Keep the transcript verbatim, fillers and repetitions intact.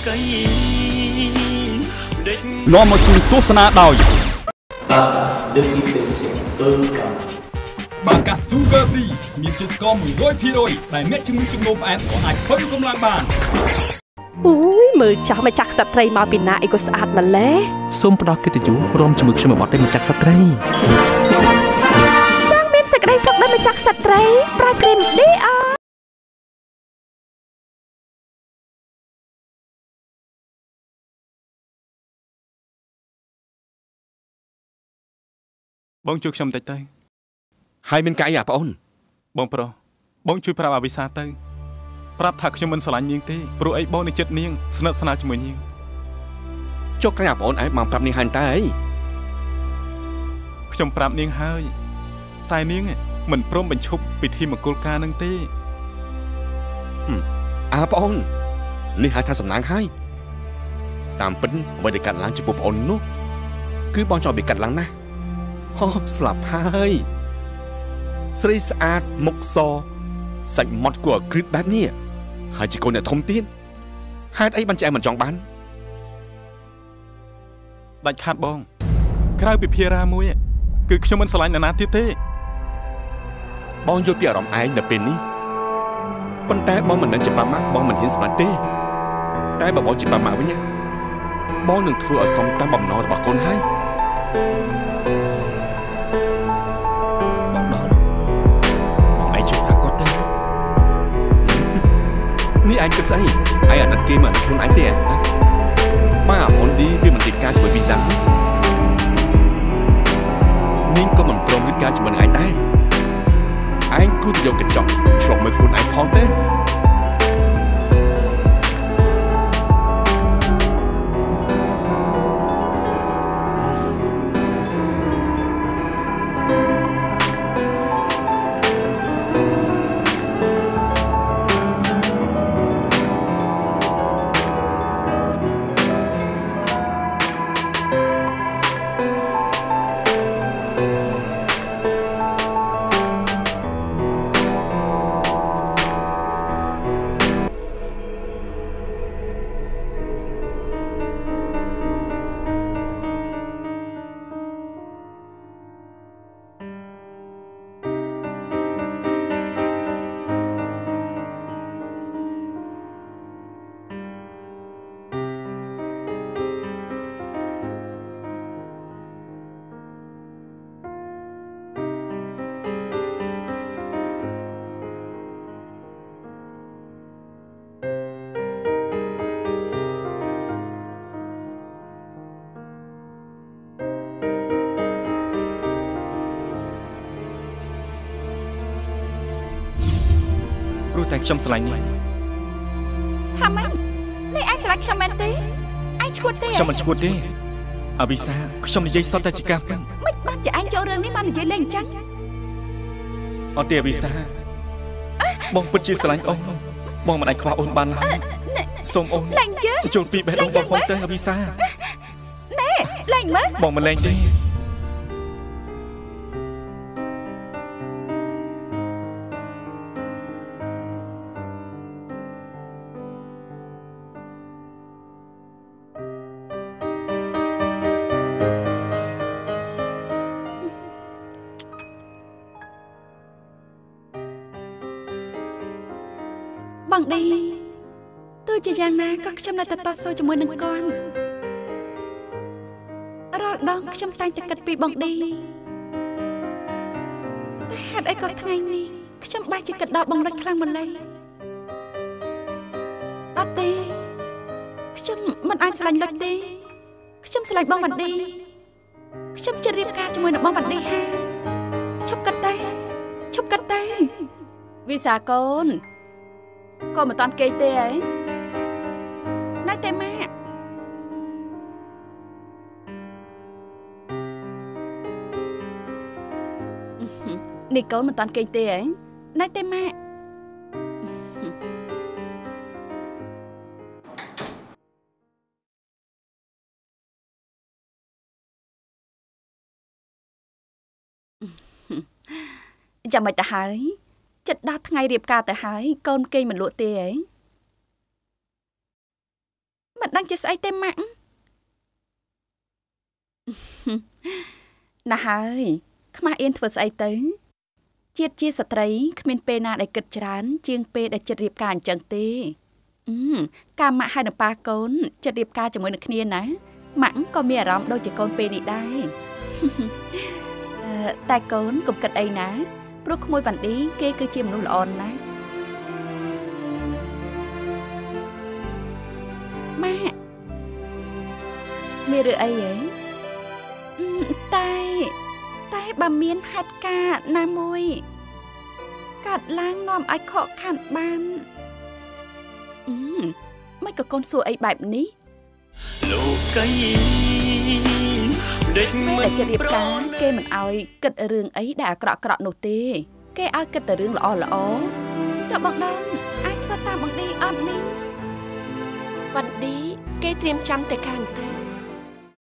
នាំមកជួយទស្សនាដោយបាកាស៊ូហ្វឺហ្វ្រីមានជាតិស្ករ មួយរយភាគរយ ដែលអ្នកជំងឺជំងឺផ្អែមអាចធ្វើកម្លាំងបានអូយមើលចាស់មកចាក់ស្ត្រីមកពីណាអីក៏ស្អាតម្ល៉េះសូមផ្ដល់កិត្តិយសរួមជាមួយខ្ញុំមកបត់ទៅមកចាក់ស្ត្រីចាស់មានសេចក្តីសុខដល់មកចាក់ស្ត្រីប្រើគ្រីម ឌី អាបងជួយខ្ញុំតិចទៅហើយមានកាយអាប្អូនបងប្រុសបងជួយប្រាប់អាវិសាទៅប្រាប់ថាខ្ញុំមិនស្រឡាញ់នាងទេព្រោះអីបងនៅចិត្តនាងស្និទ្ធស្នាលជាមួយនាងចុះកាយអាប្អូនឯងមកប្រាប់នាងហើយតើអីខ្ញុំប្រាប់នាងហើយតែនាងមិនព្រមបញ្ឈប់ពិធីមង្គលការនឹងទេអាប្អូននេះហៅថាសំណាងហើយតាមពិតអ្វីដែលកាត់ឡើងចំពោះប្អូននោះគឺបងចង់ឲ្យកាត់ឡើងណាហោស្លាប់ហើយស្រីស្អាតមុខសសាច់ម៉ត់គួរឲ្យគ្រឹះបែបនេះហើយជាកូនអ្នកធំទៀតហេតុអីបានចែមិនចង់បានដាច់ខាតបងក្រៅពីភារាមួយគឺខ្ញុំមិនស្រឡាញ់អ្នកណាទៀតទេបងយល់ពីអារម្មណ៍ឯងនៅពេលនេះប៉ុន្តែបងមិននឹងជាបាម៉ាក់បងមិនហ៊ានសម្រេចទេតែបើបងជាបាម៉ាក់វិញណាបងនឹងធ្វើឲ្យសមតាមបំណងរបស់កូនហើយនេះឯងគិតស្អីឯងអាណិតគេមិនអាណិតខ្លួនឯងទេបើអាប្អូនឌីវាមិនរៀបការជាមួយវីសានាងក៏មិនព្រមរៀបការជាមួយនឹងឯងដែរឯងគួរតែយកកញ្ចក់ឆ្លុះមើលខ្លួនឯងផងទេតែខ្ញុំស្រឡាញ់នេះថាម៉េចនេះឯងស្រឡាញ់ខ្ញុំមែនទេឯងឈួតទេខ្ញុំមិនឈួតទេអវិសាខ្ញុំនិយាយសតតែជាការពិតមិនបាច់ជាឯងចូលរឿងនេះមកនិយាយលេងអញ្ចឹងអត់ទេអវិសាបងពិតជាស្រឡាញ់អូនបងមិនអាចខ្វះអូនបានឡើយសូមអូនលេងជើងចូលពីបេះដូងបងផងទៅអវិសាណែលេងមើលបងមិនលេងទេបងឌីទោះជាយ៉ាងណាក៏ខ្ញុំនៅតែតស៊ូជាមួយនឹងគាត់រាល់ដងខ្ញុំតែងតែគិតពីបងឌីតែហេតុអីក៏ថ្ងៃនេះខ្ញុំបែរជាគិតដល់បងរិចខ្លាំងម្ល៉េះអត់ទេខ្ញុំមិនអាចស្រឡាញ់លុចទេខ្ញុំស្រឡាញ់បងបណ្ឌីខ្ញុំជិតរៀបការជាមួយនឹងបងបណ្ឌីហើយឈប់គិតទៅឈប់គិតទៅវិសាកូនក៏មិនតាន់គេទេហ៎ណៃទេម៉ាក់នេះកូនមិនតាន់គេទេហ៎ណៃទេម៉ាក់ចាំមិនទៅហើយចិត្តដល់ថ្ងៃរៀបការទៅហើយកូនគេមិនលក់ទេហ៎ដឹងជាស្អីទេម៉ាក់ណាស់ហើយខ្មាស់អៀនធ្វើស្អីទៅជាតិជាស្ត្រីគ្មានពេលណាដែលគិតច្រើនជាងពេលដែលចិត្តរៀបការអញ្ចឹងទេអឺកាលម៉ាក់ហើយនឹងប៉ាកូនចិត្តរៀបការជាមួយនឹងគ្នាណាម៉ាក់ក៏មានអារម្មណ៍ដូចជាកូនពេលនេះដែរតែកូនកុំគិតអីណាព្រោះក្មួយវ៉ាន់ឌីគេគឺជាមនុស្សល្អណាស់ម៉ាក់មានរឿងអីហ៎តែតែបើមានហេតុការណ៍ណាមួយកាត់ឡើងនាំឲ្យខកខានបានអឺមិនក៏កូនសួរអីបែបនេះលោកីដេចមិនจะរៀបការគេមិនឲ្យគិតរឿងអីដែលអាក្រក់ក្រក់នោះទេគេឲ្យគិតតែរឿងល្អល្អចុះបងដនអាចធ្វើតាមបងឌីអត់នេះវ៉ាន់ឌីគេត្រៀមចាំតែការតែ